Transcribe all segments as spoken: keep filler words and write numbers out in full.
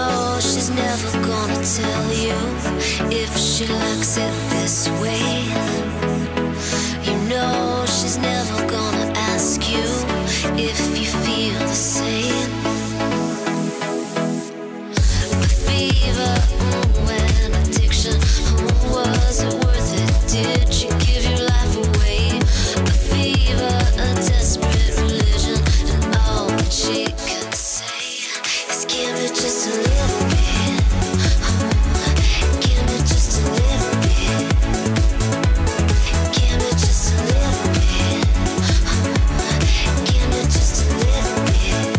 know she's never gonna tell you if she likes it this way. You know she's never gonna ask you if you feel the same. The fever, mm, and addiction, mm, was it worth it? Did you give your life away? A fever, a desperate religion, and all that she can say is give me just a little bit, oh, give me just a little bit, give me just a little bit, oh, give me just a little bit.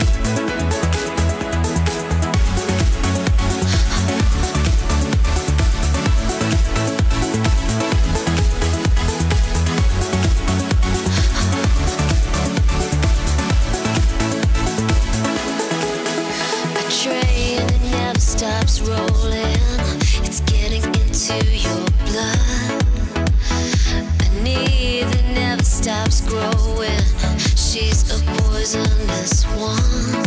Train that never stops rolling, it's getting into your blood. A need that never stops growing, she's a poisonous one.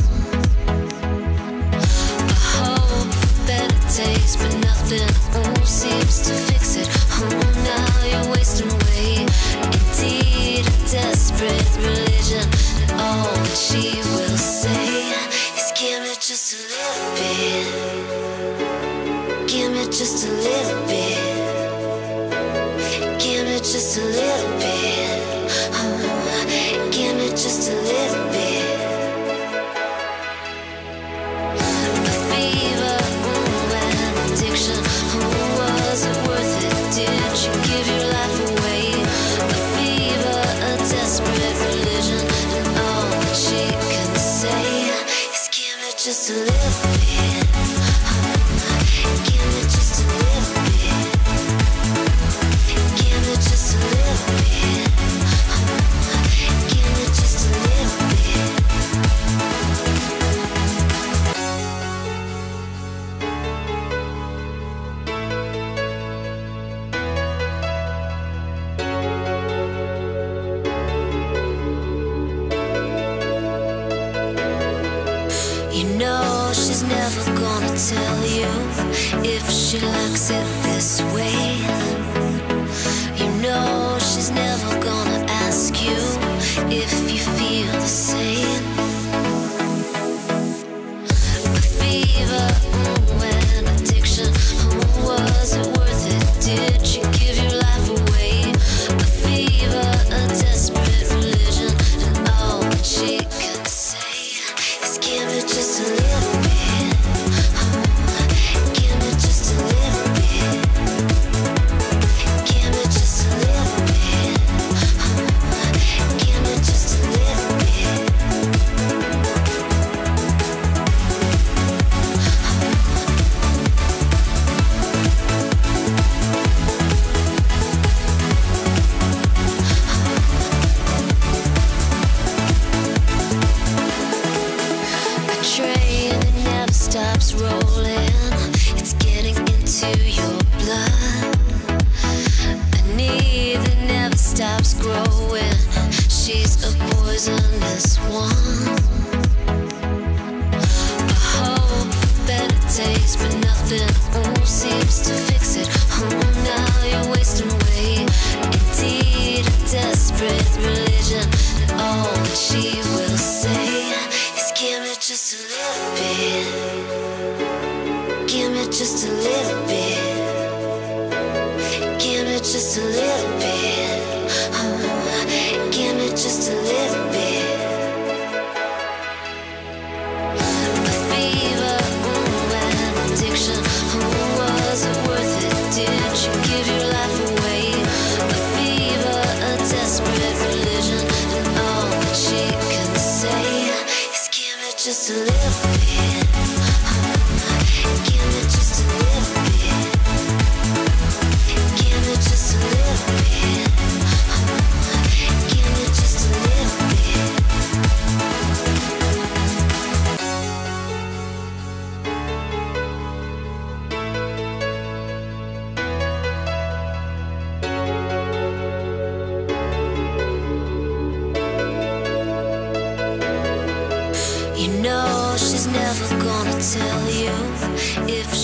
A hope for better days, but nothing oh, seems to fix it. Oh, now you're wasting away. Indeed, a desperate religion, and all that she will say is give me just a little bit, give me just a little bit, give me just a little bit, oh, give me just a little bit. The fever, mm, and addiction, oh, was it worth it? Did you give your life away? A fever, a desperate religion, and all that she can say is give me just a little bit, oh, give me just a little bit, give me just a little bit, oh, give me just a little bit. You know she's never gonna tell you if she likes it this way. You know she's never gonna ask you if you feel the same. The fever, mm, and addiction, oh, was it worth it? Did you give your life away? A fever, a desperate religion, and all that she can say is give me just a little bit, oh, give me just a little bit, give me just a little bit, oh, give me just a little bit. A train that never stops rolling, it's getting into your blood. A need that never stops growing, she's a poisonous one. A hope for better days, but nothing oh, seems to fix it. Oh, now you're wasting away. Indeed, a desperate religion, and all that she will say is give me just a little bit, give me just a little bit, give me just a little bit, oh, give me just a little bit. The fever, mm, and addiction, oh, was it worth it? Did you give your life away? A fever, a desperate religion, and all that she can say is give me just a little bit, oh, give me just a little bit, give me just a little bit, oh, give me just a little bit. You know she's never gonna tell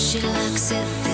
she likes it